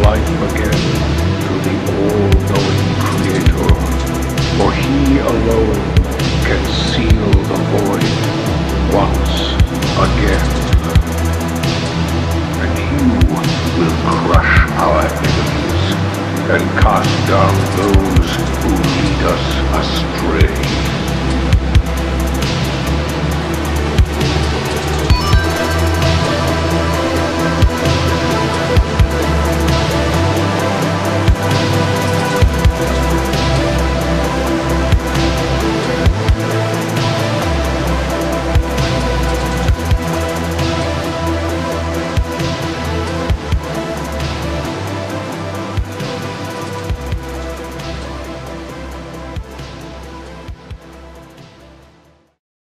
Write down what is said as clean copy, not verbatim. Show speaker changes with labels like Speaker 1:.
Speaker 1: life again to the all-knowing Creator, for He alone can seal the void once again.